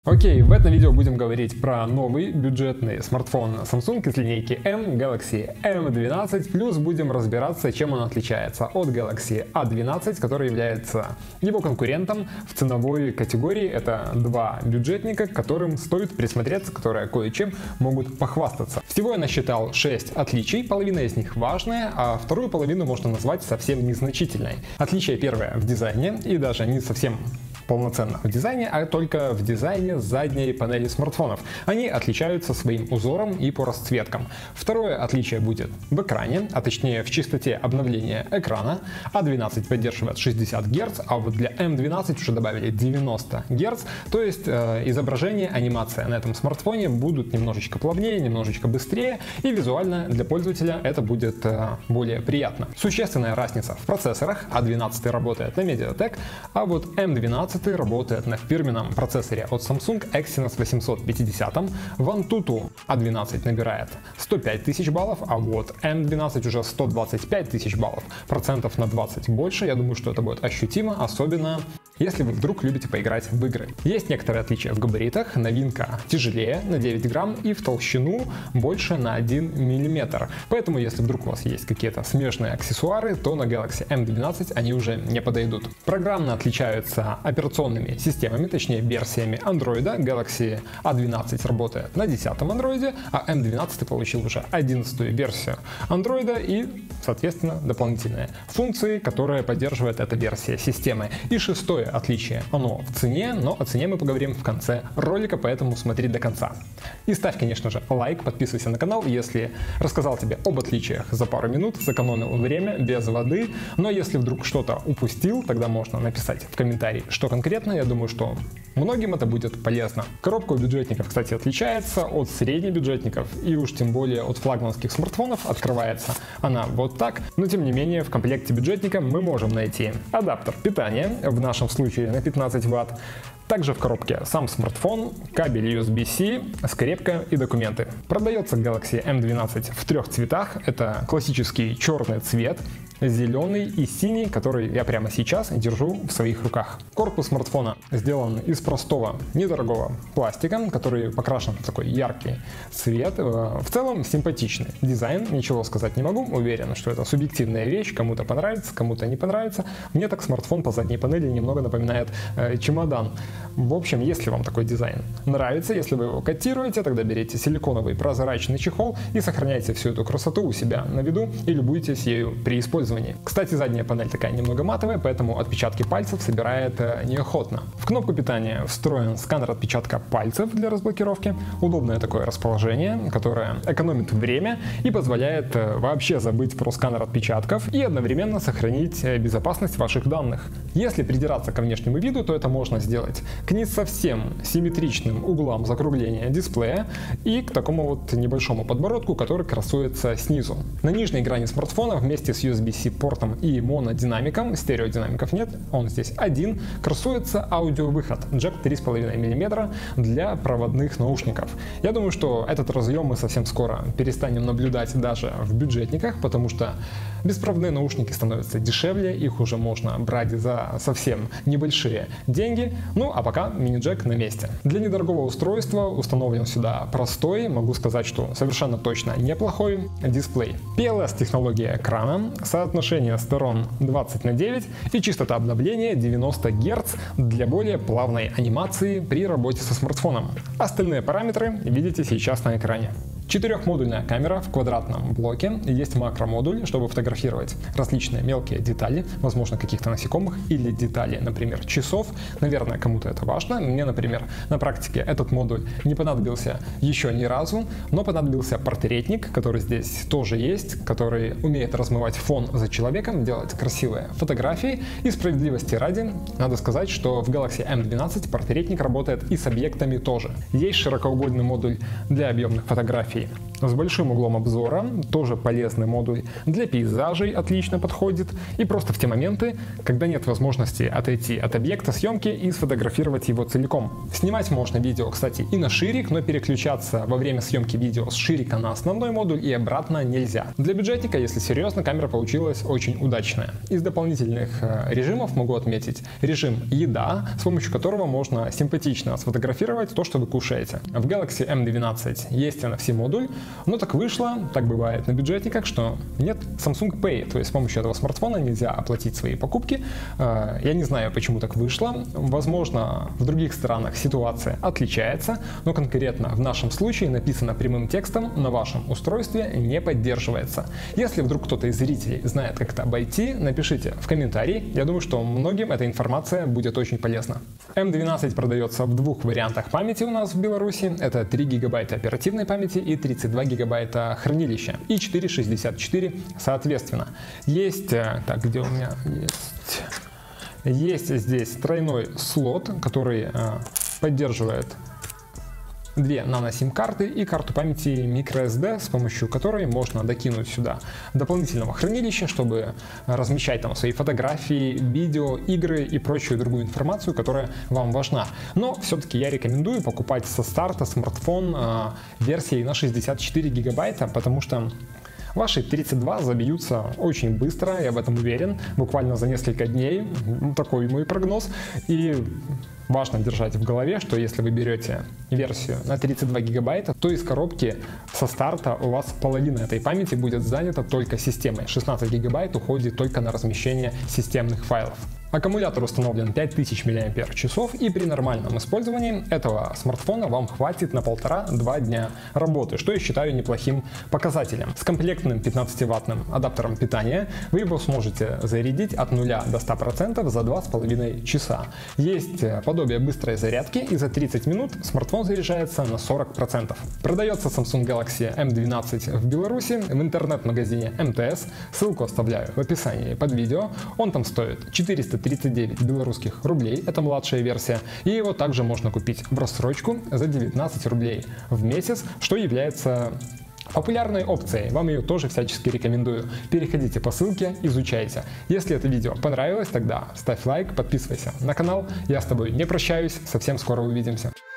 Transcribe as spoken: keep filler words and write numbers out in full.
Окей, в этом видео будем говорить про новый бюджетный смартфон Samsung из линейки M, Galaxy эм двенадцать, плюс будем разбираться, чем он отличается от Galaxy а двенадцать, который является его конкурентом в ценовой категории. Это два бюджетника, к которым стоит присмотреться, которые кое-чем могут похвастаться. Всего я насчитал шесть отличий, половина из них важная, а вторую половину можно назвать совсем незначительной. Отличие первое в дизайне, и даже не совсем полноценно в дизайне, а только в дизайне задней панели смартфонов. Они отличаются своим узором и по расцветкам. Второе отличие будет в экране, а точнее в частоте обновления экрана. а двенадцать поддерживает шестьдесят герц, а вот для эм двенадцать уже добавили девяносто герц, то есть э, изображение, анимация на этом смартфоне будут немножечко плавнее, немножечко быстрее, и визуально для пользователя это будет э, более приятно. Существенная разница в процессорах. а двенадцать работает на Mediatek, а вот эм двенадцать работает на фирменном процессоре от Samsung Exynos восемьсот пятьдесят. В Antutu а двенадцать набирает сто пять тысяч баллов, а вот эм двенадцать уже сто двадцать пять тысяч баллов. Процентов на двадцать больше. Я думаю, что это будет ощутимо, особенно если вы вдруг любите поиграть в игры. Есть некоторые отличия в габаритах. Новинка тяжелее на девять грамм и в толщину больше на один миллиметр. Поэтому, если вдруг у вас есть какие-то смежные аксессуары, то на Galaxy эм двенадцать они уже не подойдут. Программно отличаются операционными системами, точнее версиями Android. Galaxy а двенадцать работает на десятом Android, а эм двенадцать получил уже одиннадцатую версию Android и, соответственно, дополнительные функции, которые поддерживает эта версия системы. И шестое отличие, оно в цене, но о цене мы поговорим в конце ролика, поэтому смотри до конца. И ставь, конечно же, лайк, подписывайся на канал, если рассказал тебе об отличиях за пару минут, сэкономил время, без воды. Но если вдруг что-то упустил, тогда можно написать в комментарии, что конкретно. Я думаю, что многим это будет полезно. Коробка у бюджетников, кстати, отличается от среднебюджетников и уж тем более от флагманских смартфонов. Открывается она вот так, но тем не менее в комплекте бюджетника мы можем найти адаптер питания, в нашем случае на пятнадцать ватт. Также в коробке сам смартфон, кабель ю эс би-C, скрепка и документы. Продается Galaxy эм двенадцать в трех цветах. Это классический черный цвет, зеленый и синий, который я прямо сейчас держу в своих руках. Корпус смартфона сделан из простого, недорогого пластика, который покрашен в такой яркий цвет. В целом симпатичный дизайн, ничего сказать не могу. Уверен, что это субъективная вещь, кому-то понравится, кому-то не понравится. Мне так смартфон по задней панели немного напоминает э, чемодан. В общем, если вам такой дизайн нравится, если вы его котируете, тогда берите силиконовый прозрачный чехол и сохраняйте всю эту красоту у себя на виду и любуйтесь ею при использовании. Кстати, задняя панель такая немного матовая, поэтому отпечатки пальцев собирает неохотно. В кнопку питания встроен сканер отпечатка пальцев для разблокировки. Удобное такое расположение, которое экономит время и позволяет вообще забыть про сканер отпечатков и одновременно сохранить безопасность ваших данных. Если придираться ко внешнему виду, то это можно сделать к не совсем симметричным углам закругления дисплея и к такому вот небольшому подбородку, который красуется снизу. На нижней грани смартфона вместе с ю эс би-C портом и монодинамиком, стереодинамиков нет, он здесь один, красуется аудиовыход джек три и пять миллиметра для проводных наушников. Я думаю, что этот разъем мы совсем скоро перестанем наблюдать даже в бюджетниках, потому что беспроводные наушники становятся дешевле, их уже можно брать за совсем небольшие деньги. Ну а пока мини-джек на месте. Для недорогого устройства установлен сюда простой, могу сказать, что совершенно точно неплохой дисплей. пи эл эс-технология экрана, соотношение сторон двадцать на девять и частота обновления девяносто герц для более плавной анимации при работе со смартфоном. Остальные параметры видите сейчас на экране. Четырехмодульная камера в квадратном блоке, есть макромодуль, чтобы фотографировать различные мелкие детали, возможно, каких-то насекомых или детали, например, часов. Наверное, кому-то это важно. Мне, например, на практике этот модуль не понадобился еще ни разу, но понадобился портретник, который здесь тоже есть, который умеет размывать фон за человеком, делать красивые фотографии. И справедливости ради, надо сказать, что в Galaxy эм двенадцать портретник работает и с объектами тоже. Есть широкоугольный модуль для объемных фотографий фотографий. С большим углом обзора, тоже полезный модуль, для пейзажей отлично подходит, и просто в те моменты, когда нет возможности отойти от объекта съемки и сфотографировать его целиком. Снимать можно видео, кстати, и на ширик, но переключаться во время съемки видео с ширика на основной модуль и обратно нельзя. Для бюджетника, если серьезно, камера получилась очень удачная. Из дополнительных э, режимов могу отметить режим «Еда», с помощью которого можно симпатично сфотографировать то, что вы кушаете. В Galaxy эм двенадцать есть эн эф си-модуль, но так вышло, так бывает на бюджетниках, что нет Samsung Pay, то есть с помощью этого смартфона нельзя оплатить свои покупки. Я не знаю, почему так вышло. Возможно, в других странах ситуация отличается, но конкретно в нашем случае написано прямым текстом «на вашем устройстве не поддерживается». Если вдруг кто-то из зрителей знает, как это обойти, напишите в комментарии. Я думаю, что многим эта информация будет очень полезна. эм двенадцать продается в двух вариантах памяти у нас в Беларуси. Это три гигабайта оперативной памяти и тридцать два гигабайта хранилища. И четыреста шестьдесят четыре соответственно. Есть... Так, где у меня есть... Есть здесь тройной слот, который э, поддерживает две нано-сим-карты и карту памяти microSD, с помощью которой можно докинуть сюда дополнительного хранилища, чтобы размещать там свои фотографии, видео, игры и прочую другую информацию, которая вам важна. Но все-таки я рекомендую покупать со старта смартфон э, версии на шестьдесят четыре гигабайта, потому что ваши тридцать два забьются очень быстро, я в этом уверен, буквально за несколько дней, такой мой прогноз. И важно держать в голове, что если вы берете версию на тридцать два гигабайта, то из коробки со старта у вас половина этой памяти будет занята только системой. шестнадцать гигабайт уходит только на размещение системных файлов. Аккумулятор установлен пять тысяч миллиампер-часов, и при нормальном использовании этого смартфона вам хватит на полтора-два дня работы, что я считаю неплохим показателем. С комплектным пятнадцативаттным адаптером питания вы его сможете зарядить от нуля до ста процентов за два с половиной часа. Есть подобие быстрой зарядки, и за тридцать минут смартфон заряжается на сорок процентов. Продается Samsung Galaxy эм двенадцать в Беларуси в интернет-магазине эм тэ эс, ссылку оставляю в описании под видео. Он там стоит четыреста тридцать девять белорусских рублей, это младшая версия, и его также можно купить в рассрочку за девятнадцать рублей в месяц, что является популярной опцией. Вам ее тоже всячески рекомендую. Переходите по ссылке, изучайте. Если это видео понравилось, тогда ставь лайк, подписывайся на канал. Я с тобой не прощаюсь, совсем скоро увидимся.